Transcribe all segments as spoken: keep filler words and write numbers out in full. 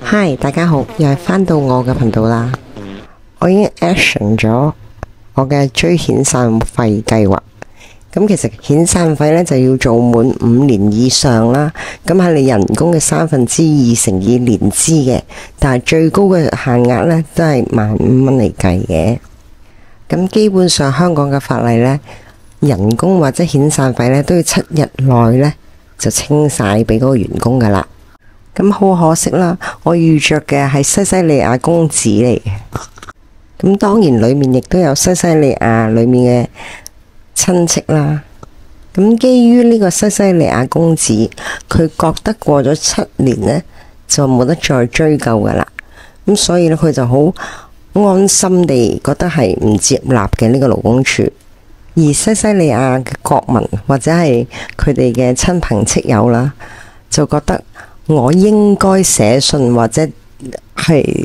Hi，大家好，又係返到我嘅頻道啦。我已經 action 咗我嘅追遣散費計劃。咁其實遣散費呢就要做滿五年以上啦。咁係你人工嘅三分之二乘以年資嘅，但係最高嘅限額呢都係萬五蚊嚟計嘅。咁基本上香港嘅法例呢，人工或者遣散費呢都要七日內呢就清晒俾嗰個員工噶啦。咁好可惜啦，我遇着嘅係西西里亞公子嚟嘅。咁當然裏面亦都有西西里亞裏面嘅親戚啦。咁基於呢個西西里亞公子，佢覺得過咗七年呢就冇得再追究噶啦。咁所以呢，佢就好安心地覺得係唔接納嘅呢個勞工處。而西西里亞嘅國民或者係佢哋嘅親朋戚友啦，就覺得我應該寫信或者係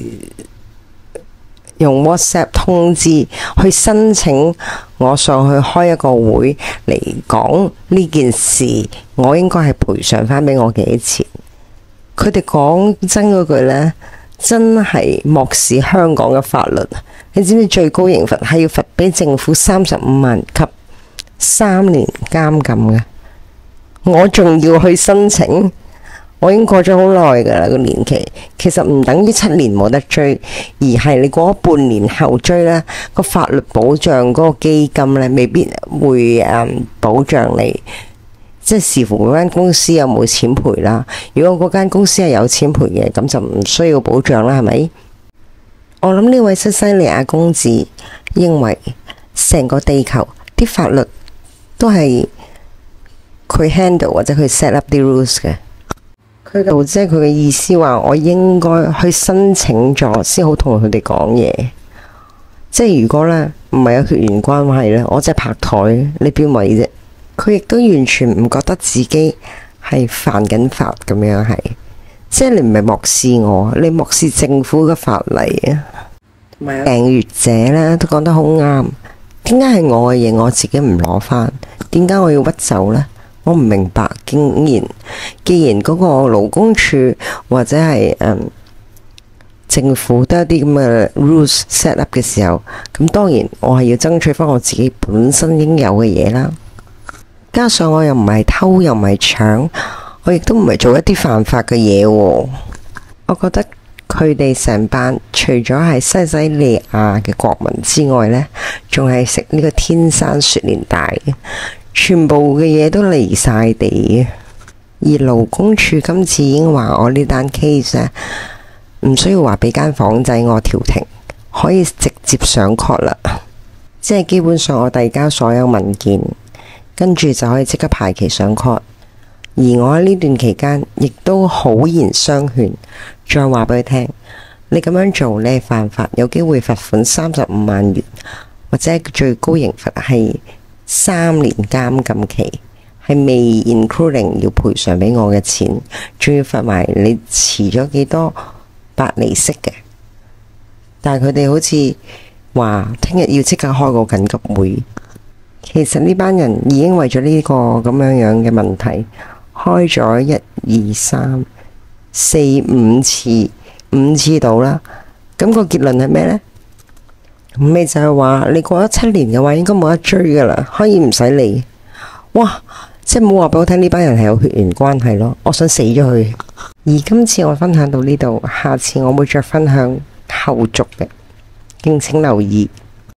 用 WhatsApp 通知去申請我上去開一個會嚟講呢件事，我應該係賠償返俾我幾多錢。佢哋講真嗰句呢，真係漠視香港嘅法律。你知唔知最高刑罰係要罰俾政府三十五萬及三年監禁嘅？我仲要去申請。我已經過咗好耐噶啦個年期，其實唔等於七年冇得追，而係你過咗半年後追呢個法律保障嗰個基金呢未必會誒、嗯、保障你，即係視乎嗰間公司有冇錢賠啦。如果嗰間公司係有錢賠嘅，咁就唔需要保障啦，係咪？我諗呢位西西里亞公子認為成個地球啲法律都係佢 handle 或者佢 set up 啲 rules 嘅。佢就即係佢嘅意思話，我應該去申請咗先好同佢哋講嘢。即係如果呢唔係有血緣關係呢，我即係拍台，你邊位啫？佢亦都完全唔覺得自己係犯緊法咁樣，係即係你唔係漠視我，你漠視政府嘅法例啊。同埋訂閱者呢都講得好啱，點解係我嘅嘢我自己唔攞返？點解我要屈就呢？我唔明白，竟然既然嗰個勞工處或者係、嗯、政府都有啲咁嘅 rules set up 嘅時候，咁當然我係要爭取翻我自己本身應有嘅嘢啦。加上我又唔係偷又唔係搶，我亦都唔係做一啲犯法嘅嘢喎。我覺得佢哋成班除咗係西西里亞嘅國民之外呢，仲係食呢個天生雪蓮大嘅。全部嘅嘢都離晒地，而勞工處今次已經話我呢單 case 咧，唔需要話俾間房仔我調停，可以直接上 court 啦。即係基本上我遞交所有文件，跟住就可以即刻排期上 court。而我喺呢段期間亦都好言相勸，再話俾佢聽，你咁樣做你係犯法，有機會罰款三十五萬元，或者最高刑罰係三年監禁期，係未 including 要賠償俾我嘅錢，仲要罰埋你遲咗幾多百利息嘅。但係佢哋好似話聽日要即刻開個緊急會，其實呢班人已經為咗呢個咁樣樣嘅問題開咗一二三四五次五次到啦。咁個結論係咩呢？咁咪就係話你過咗七年嘅話，應該冇得追噶啦，可以唔使理。哇！即係冇話俾我聽呢班人係有血緣關係咯，我想死咗佢。而今次我分享到呢度，下次我會再分享後續嘅，敬請留意。